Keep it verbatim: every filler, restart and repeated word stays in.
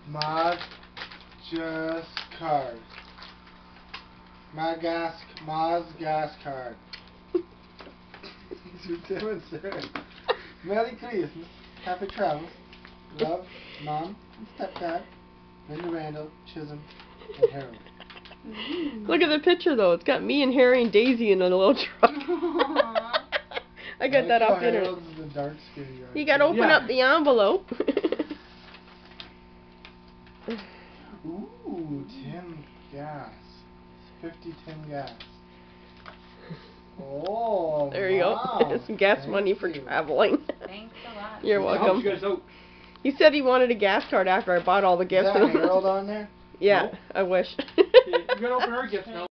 Mod just card. My gas, Ma's gas card. To Tim and Sarah. Merry Christmas. Happy travels. Love, Mom and Stepdad. Linda, Randall, Chisholm, and Harold. Look at the picture though. It's got me and Harry and Daisy in a little truck. I got I like that off the internet. The dark skin guy. You gotta open yeah. up the envelope. Ooh, tin gas. fifty tin gas. Oh, there you wow. go. Some gas Thank money for you. traveling. Thanks a lot. You're welcome. He said he wanted a gas card after I bought all the gifts. Is that Harold on there? Yeah, nope. I wish. You gotta open our gifts now.